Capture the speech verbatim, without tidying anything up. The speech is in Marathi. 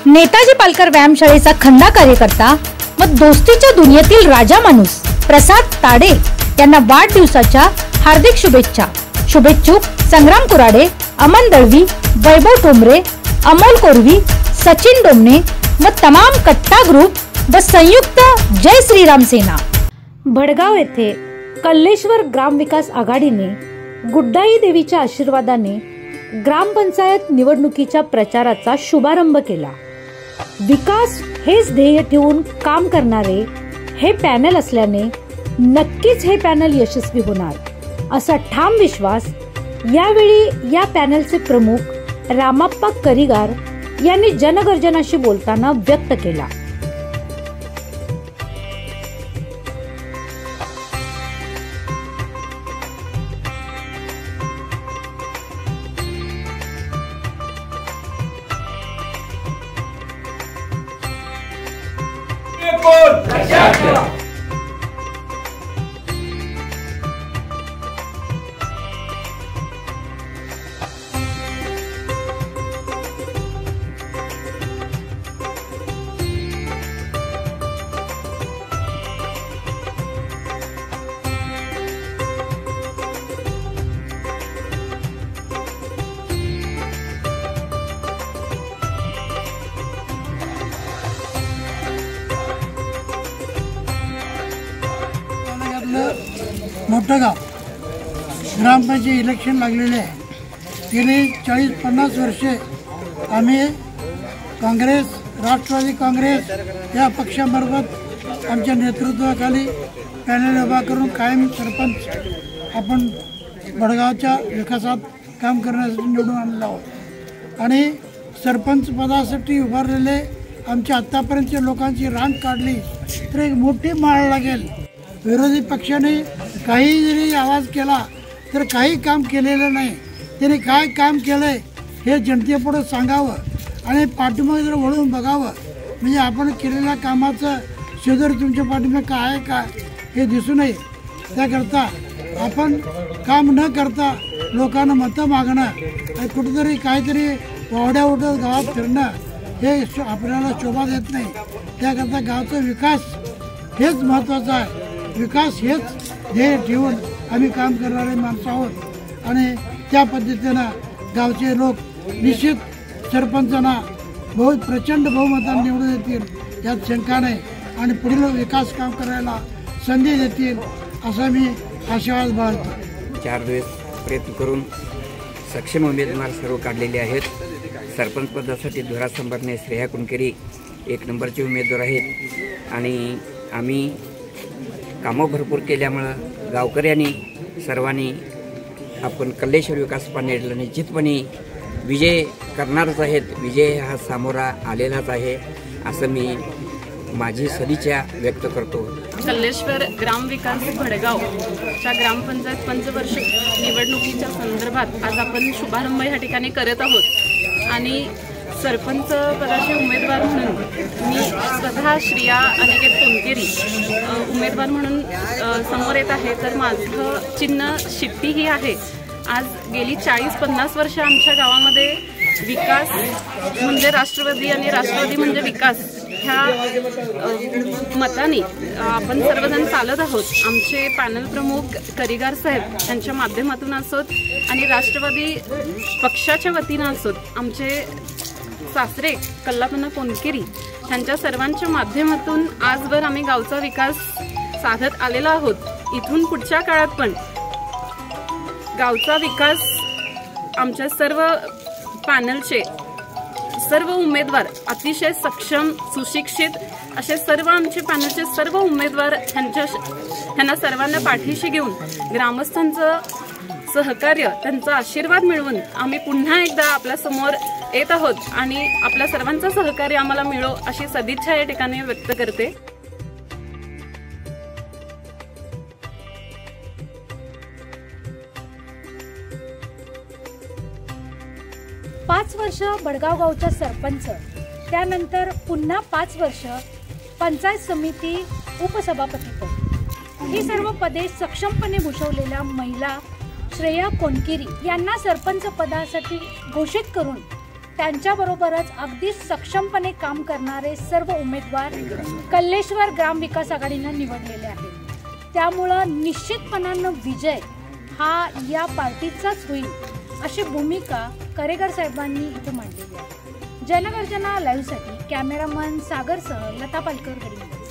नेताजी पालकर व्यायामशाळेचा खंदा कार्यकर्ता व दोस्तीच्या दुनियेतील राजा माणूस प्रसाद ताडे यांना वाढदिवसाच्या हार्दिक शुभेच्छा। शुभेच्छुक संग्राम कुराडे, अमन दळवी, वैभव ठोंबरे, अमोल कोरवी, सचिन डोमने व तमाम कट्टा ग्रुप व संयुक्त जय श्रीराम सेना। भडगाव येथे कल्लेश्वर ग्रामविकास आघाडीने गुड्डाई देवीच्या आशीर्वादाने ग्रामपंचायत निवडणुकीच्या प्रचाराचा शुभारंभ केला। विकास हेच ध्येय ठेवून काम करणारे हे पॅनल असल्याने नक्कीच हे पॅनल यशस्वी होणार असा ठाम विश्वास यावेळी या पॅनलचे प्रमुख रामाप्पा करिगार यांनी जनगर्जनाशी बोलताना व्यक्त केला। मोठं गाव ग्रामपंचायत इलेक्शन लागलेले आहे। गेली चाळीस पन्नास वर्षे आम्ही काँग्रेस, राष्ट्रवादी काँग्रेस या पक्षामार्फत आमच्या नेतृत्वाखाली पॅनल उभा करून कायम सरपंच आपण भडगावच्या विकासात काम करण्यासाठी निवडून आणलो आहोत आणि सरपंच पदासाठी उभारलेले आमच्या आत्तापर्यंतच्या लोकांची रांग काढली तर एक मोठी माळ लागेल। विरोधी पक्षाने काही जरी आवाज केला तर काही काम केलेलं नाही, त्याने काय काम केलंय हे जनतेपुढे सांगावं आणि पाठीमागे जर वळून बघावं, म्हणजे आपण केलेल्या कामाचं शेजार तुमच्या पाठीमागे काय आहे का हे दिसू नये। त्याकरता आपण काम न करता लोकांना मतं मागणं आणि कुठेतरी काहीतरी वावड्या उडत गावात फिरणं हे आपल्याला शोभा देत नाही। त्याकरता गावचा विकास हेच महत्त्वाचं आहे। विकास हेच ध्येय ठेवून आम्ही काम करणारे माणसं आहोत आणि त्या पद्धतीनं गावचे लोक निश्चित सरपंचांना बहुत प्रचंड बहुमताने निवडून देतील यात शंका नाही आणि पुढील विकास काम करायला संधी देतील असा मी आशावाद बाळगतो। चार दिवस प्रयत्न करून सक्षम उमेदवार सर्व काढलेले आहेत। सरपंच पदासाठी धुरा संभारणे श्रेया कुणकेरी एक नंबरचे उमेदवार आहेत आणि आम्ही कामं भरपूर केल्यामुळं गावकऱ्यांनी सर्वांनी आपण कल्लेश्वर विकास पॅनलला निश्चितपणे विजय करणारच आहेत। विजय हा सामोरा आलेलाच आहे असं मी माझी सदिच्छा व्यक्त करतो। कल्लेश्वर ग्रामविकास भडगावच्या ग्रामपंचायत पंचवर्ष निवडणुकीच्या संदर्भात आज आपण शुभारंभ या ठिकाणी करत आहोत आणि सरपंच पदाचे उमेदवार म्हणून मी स्वतः श्रेया अनिकेत कुणकेरी उमेदवार म्हणून समोर येत आहे। तर माझं चिन्ह शिट्टी ही आहे। आज गेली चाळीस पन्नास वर्ष आमच्या गावामध्ये विकास म्हणजे राष्ट्रवादी आणि राष्ट्रवादी म्हणजे विकास ह्या मताने आपण सर्वजण चालत आहोत। आमचे पॅनल प्रमुख करिगार साहेब यांच्या माध्यमातून असोत आणि राष्ट्रवादी पक्षाच्या वतीनं असोत आमचे सासरे कल्लापना कोणकेरी यांच्या सर्वांच्या माध्यमातून आजवर आम्ही गावचा विकास साधत आलेला आहोत। इथून पुढच्या काळात पण गावचा विकास आमच्या सर्व पॅनलचे सर्व उमेदवार अतिशय सक्षम सुशिक्षित असे सर्व आमचे पॅनलचे सर्व उमेदवार यांच्या यांना सर्वांना पाठीशी घेऊन ग्रामस्थांचं सहकार्य त्यांचा आशीर्वाद मिळवून आम्ही पुन्हा एकदा आपल्या समोर येत आहोत आणि आपल्या सर्वांचं सहकार्य आम्हाला मिळो अशी सदिच्छा या ठिकाणी व्यक्त करते। पाच वर्ष भडगाव गावचा सरपंच, त्यानंतर पुन्हा पाच वर्ष पंचायत समिती उपसभापतीपद, ही सर्व पदे सक्षमपणे भूषवलेल्या महिला श्रेया कोणकेरी यांना सरपंच पदासाठी घोषित करून त्यांच्याबरोबरच अगदी सक्षमपणे काम करणारे सर्व उमेदवार कल्लेश्वर ग्राम विकास आघाडीनं निवडलेले आहेत. त्यामुळं निश्चितपणानं विजय हा या पार्टीचाच होईल अशी भूमिका करेकर साहेबांनी इथे मांडलेली आहे. जनगर्जना लाईव्हसाठी कॅमेरामन सागरसह लता पालकर.